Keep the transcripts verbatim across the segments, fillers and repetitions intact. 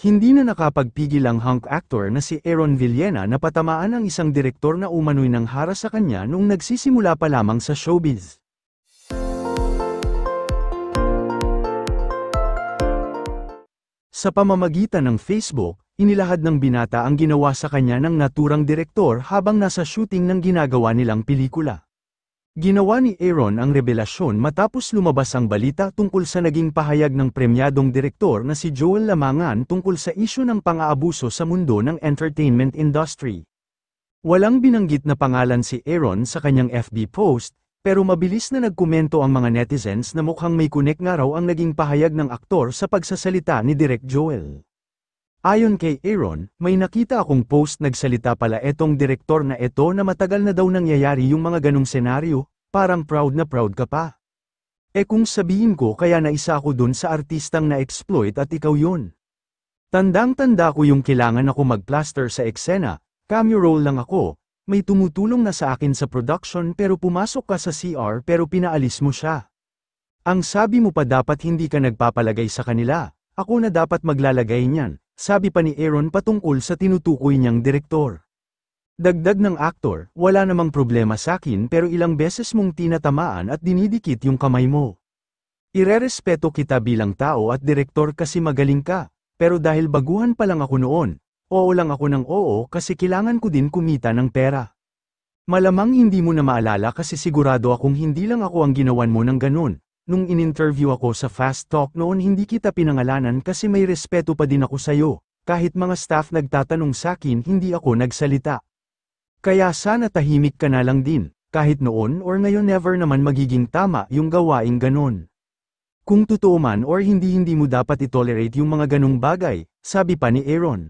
Hindi na nakapagpigil ang hunk actor na si Aaron Villena na patamaan ang isang direktor na umano'y nanghara sa kanya noong nagsisimula pa lamang sa showbiz. Sa pamamagitan ng Facebook, inilahad ng binata ang ginawa sa kanya ng naturang direktor habang nasa shooting ng ginagawa nilang pelikula. Ginawa ni Aaron ang revelasyon matapos lumabas ang balita tungkol sa naging pahayag ng premyadong direktor na si Joel Lamangan tungkol sa isyu ng pang-aabuso sa mundo ng entertainment industry. Walang binanggit na pangalan si Aaron sa kanyang F B post, pero mabilis na nagkomento ang mga netizens na mukhang may connect nga raw ang naging pahayag ng aktor sa pagsasalita ni Direk Joel. Ayon kay Aaron, may nakita akong post nagsalita pala etong direktor na eto na matagal na daw nangyayari yung mga ganong senaryo, parang proud na proud ka pa. E kung sabihin ko kaya naisa ako dun sa artistang na-exploit at ikaw yun. Tandang-tanda ko yung kailangan ako mag-plaster sa eksena, cameo role lang ako, may tumutulong na sa akin sa production pero pumasok ka sa C R pero pinaalis mo siya. Ang sabi mo pa dapat hindi ka nagpapalagay sa kanila, ako na dapat maglalagay niyan. Sabi pa ni Aaron patungkol sa tinutukoy niyang direktor. Dagdag ng aktor, wala namang problema sakin pero ilang beses mong tinatamaan at dinidikit yung kamay mo. Irerespeto kita bilang tao at direktor kasi magaling ka, pero dahil baguhan pa lang ako noon, oo lang ako ng oo kasi kailangan ko din kumita ng pera. Malamang hindi mo na maalala kasi sigurado akong hindi lang ako ang ginawan mo ng ganun. Nung in-interview ako sa Fast Talk noon hindi kita pinangalanan kasi may respeto pa din ako sayo, kahit mga staff nagtatanong sakin hindi ako nagsalita. Kaya sana tahimik ka na lang din, kahit noon or ngayon never naman magiging tama yung gawaing ganon. Kung totoo man or hindi hindi mo dapat itolerate yung mga ganong bagay, sabi pa ni Aaron.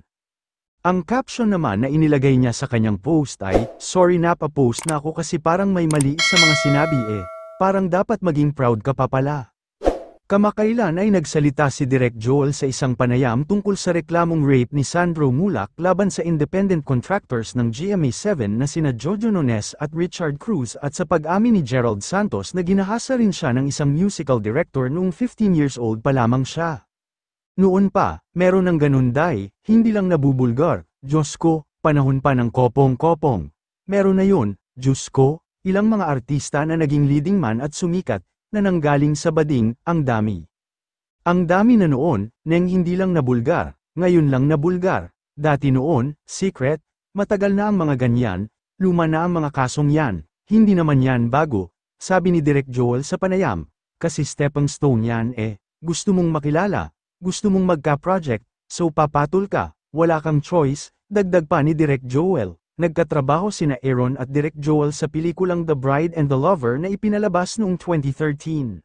Ang caption naman na inilagay niya sa kanyang post ay, sorry napa-post na ako kasi parang may mali sa mga sinabi eh. Parang dapat maging proud ka pa pala. Kamakailan ay nagsalita si Direk Joel sa isang panayam tungkol sa reklamong rape ni Sandro Mulak laban sa independent contractors ng G M A seven na sina Jojo Nones at Richard Cruz at sa pag-amin ni Gerald Santos na ginahasa rin siya ng isang musical director noong fifteen years old pa lamang siya. Noon pa, meron ng ganun day, hindi lang nabubulgar, Diyos ko, panahon pa ng kopong-kopong. Meron na yun, Diyos ko. Ilang mga artista na naging leading man at sumikat, na nanggaling sa bading, ang dami. Ang dami na noon, nang hindi lang nabulgar, ngayon lang nabulgar. Dati noon, secret, matagal na ang mga ganyan, luma na ang mga kasong yan, hindi naman yan bago, sabi ni Direk Joel sa panayam, kasi stepping stone yan eh, gusto mong makilala, gusto mong magka-project, so papatol ka, wala kang choice, dagdag pa ni Direk Joel. Nagkatrabaho sina Aaron at Direk Joel sa pelikulang The Bride and the Lover na ipinalabas noong twenty thirteen.